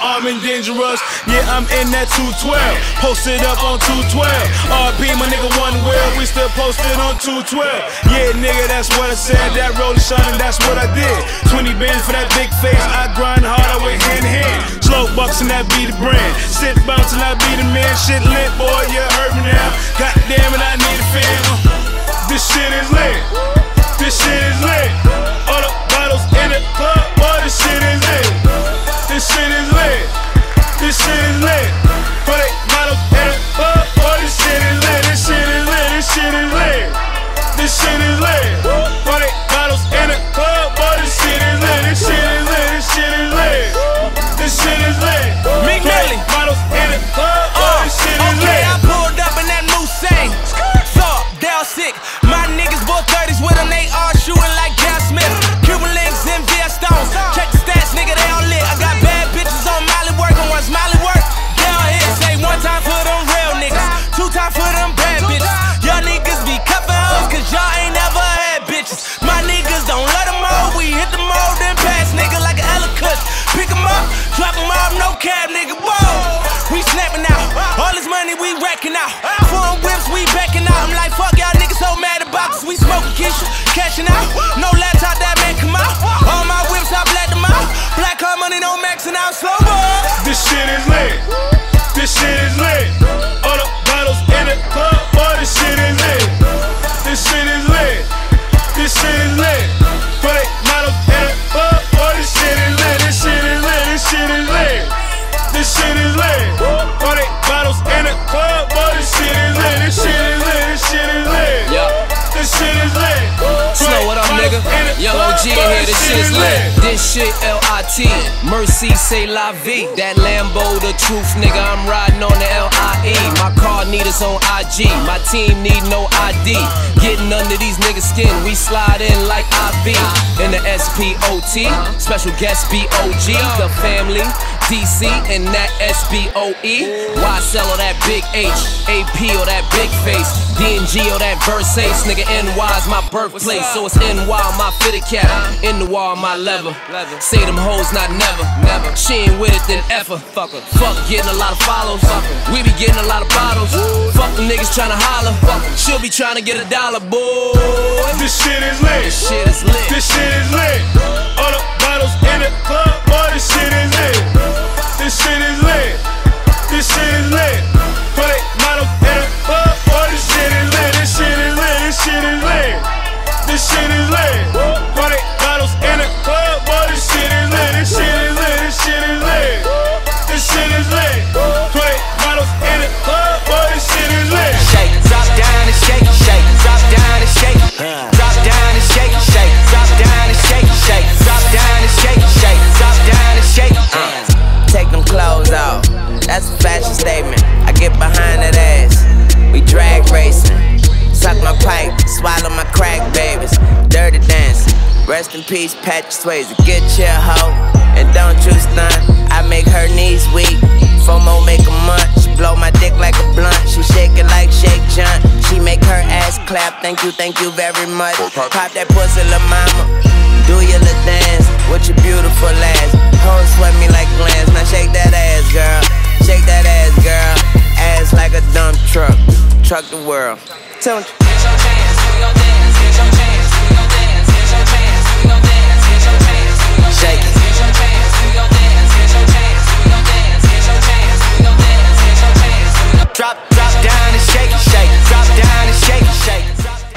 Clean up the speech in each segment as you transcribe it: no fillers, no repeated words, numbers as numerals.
armed and dangerous. Yeah, I'm in that 212, posted up on 212. RP, my nigga, one well, we still posted on 212. Yeah, nigga, that's what I said. That roller shining, that's what I did. 20 bands for that big face. I grind hard, I went hand in hand. Slow bucks and that be the brand. Sit bounce and I be the man. Shit lit, boy, you heard me now. God damn it, I need a fan. This shit is lit. This shit is lit. All the bottles in the club, boy, this shit is lit. This shit is lit. This shit is lit. Put it bottles in the club, boy, this shit is lit. This shit is lit. This shit is lit. This shit is lit. Put it bottles in the club, boy, this shit is lit. This shit is lit. This shit is lit. This shit is lit. Meek Millie. Bottles in the club, boy, this shit is lit. Okay, I pulled up in that Mustang. Thought, Dell sick. My niggas bought 30s with them, they all shooting like Cal Smith. Cuban links and VS Stones. Check the stats, nigga, they all lit. I got bad bitches on Molly work, and once Molly work, they all hit. Say one time for them real niggas, two time for them bad bitches. Y'all niggas be cuffin' hoes, cause y'all ain't never had bitches. My niggas don't let them all, we hit them all, then pass nigga like an Ellicott. Pick them up, drop them off, no cab, nigga, whoa. We snapping out, all this money we racking out. Foreign whips, we backing out. I'm like, fuck y'all niggas so mad about us. We smoking Keisha, cashing out. No laptop, that man come out. All my whips, I black them out. Black car money, no maxing out, slow mo. This shit is lit. This shit is lit. All the bottles in the club, boy, this shit is lit. This shit is lit. This shit is lit. Put it bottles in the club, boy, this shit is lit. This shit is lit. This shit is lit. This shit is lit. Put it bottles in the club, boy, this shit is lit. This shit is lit. This shit is lit. This shit is lit. Snow, what up, nigga? Young OG in here, this shit is lit. This shit L-I-T, Mercy say la vie. That Lambo, the truth, nigga, I'm riding on the L-I-E. My car need us on IG, my team need no ID. Getting under these niggas' skin, we slide in like IV. In the S-P-O-T, special guest B-O-G. The family, DC, and that S-B-O-E. YSL or that big H, AP or that big face, D&G or that Versace. Nigga, NY's my birthplace, so it's NY my fitted cap, in the wall my leather. Say them hoes not never. She ain't with it then ever. Fuck getting a lot of follows. We be getting a lot of bottles. Fuck them niggas tryna holler. She'll be tryna get a dollar, boy. This shit is lit. This shit is lit. This shit is lit. All the bottles in the club, boy, this shit is lit. This shit is lit. This shit is lit. Put it bottles in the club, boy, this shit is lit. This shit is lit. This shit is lit. This shit is lit. Put it bottles in the club, boy, this shit is lit. This shit is lit. This shit is lit. This shit is lit. Put it bottles in the club, boy, this shit is lit. Shake, drop down and shake, shake, drop down and shake, drop down and shake, shake, drop down and shake, shake, drop down and shake, shake, drop down and shake. Take them clothes off, that's a fashion statement. I get behind that ass, we drag racing. Suck my pipe, swallow my crack babies. Dirty dancing, rest in peace Patrick Swayze. Get your hoe, and don't you stunt. I make her knees weak, FOMO make a munch. Blow my dick like a blunt, she shake it like Shake Junt. She make her ass clap, thank you very much. Pop that pussy, la mama, do your little dance with your beautiful ass. Hoes sweat me like glands, now shake that ass, girl. Shake that ass, girl. Ass like a dump truck, truck the world. Tell me. Here's your chance, we gon' dance. Here's your chance, we gon' dance. Here's your chance, we gon' dance. Here's your chance, we gon' shake it. Here's your chance, we gon' dance. Here's your chance, we gon' dance. Here's your chance, we gon' dance. Here's your chance, we gon' drop down and shake it, shake. Drop down and shake it, shake.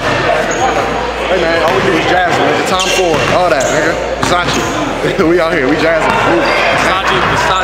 Hey man, all we do is jazzing, nigga. Tom Ford, all that, nigga. Versace. We out here, we jazzing. Versace,